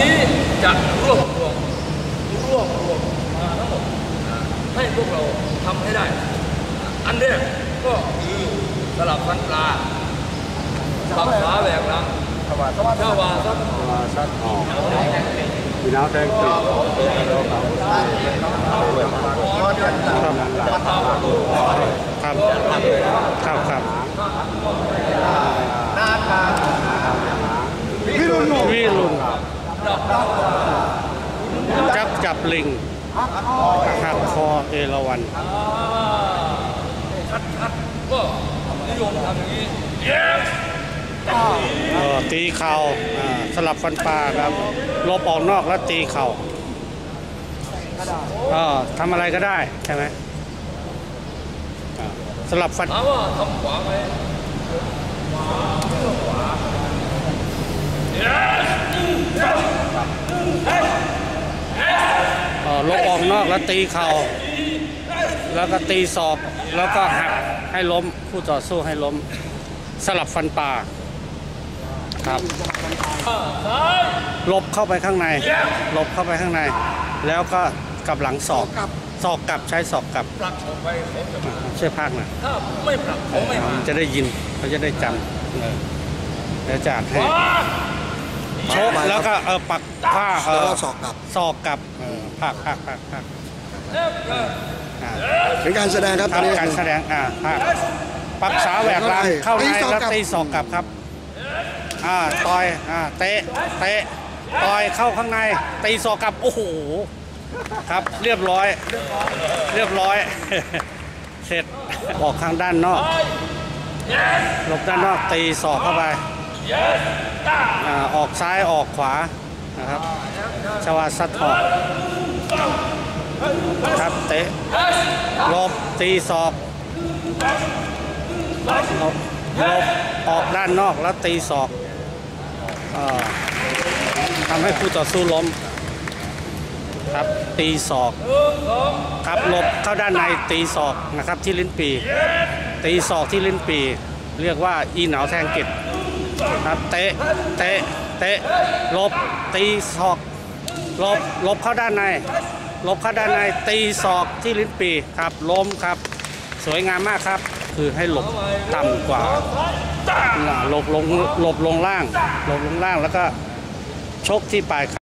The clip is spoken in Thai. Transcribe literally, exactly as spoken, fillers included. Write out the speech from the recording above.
นี้จะรวบรวมรวบรวมมาทั้งหมดให้พวกเราทำให้ได้อันแรกก็คือสลับฟันปลาปรับขาแหวกหลังชาวาซัดชาวาซัดออกมีน้ำแดงติดครับครับครับวิรุณวิรุณจับจับลิงหักคอเอราวัณชัดๆก็นิยมทำอย่างนี้ตีเข่าสลับฟันปลาครับลบออกนอกแล้วตีเข่าทำอะไรก็ได้ใช่ไหมสลับฟันถามว่าทำขวาไหมลบออกนอกแล้วตีเข่าแล้วก็ตีศอกแล้วก็หักให้ล้มผู้ต่อสู้ให้ล้มสลับฟันปลาครับลบเข้าไปข้างในลบเข้าไปข้างในแล้วก็กับหลังศอกศอกกลับใช้ศอกกลับผลักออกไปเขาจะมาช่วยพากหน่อยถ้าไม่ผลักเขาไม่มาจะได้ยินเขาจะได้จำแล้วจัดให้ชกแล้วก็เออปักผ้าเออศอกกลับศอกกลับพากพากพากพากเป็นการแสดงครับทำการแสดงอ่าพากปักขาแหวกลางเข้าในแล้วตีศอกกลับครับอ่าต่อยอ่าเตะเตะต่อยเข้าข้างในตีศอกกลับโอ้โหครับเรียบร้อยเรียบร้อยเสร็จออกข้างด้านนอกหลบด้านนอกตีศอกเข้าไปออกซ้ายออกขวานะครับชวาซัดถอดครับเตะหลบตีศอกหลบออกด้านนอกแล้วตีศอกทำให้คู่ต่อสู้ล้มครับตีศอกครับหลบเข้าด้านในตีศอกนะครับที่ลิ้นปีตีศอกที่ลิ้นปีเรียกว่าอีเหนาแทงกิจครับเตะเตะเตะหลบตีศอกหลบหลบเข้าด้านในหลบเข้าด้านในตีศอกที่ลิ้นปีครับล้มครับสวยงามมากครับคือให้หลบต่ำกว่าหลบลงหลบลงล่างหลบลงล่างแล้วก็ชกที่ปลาย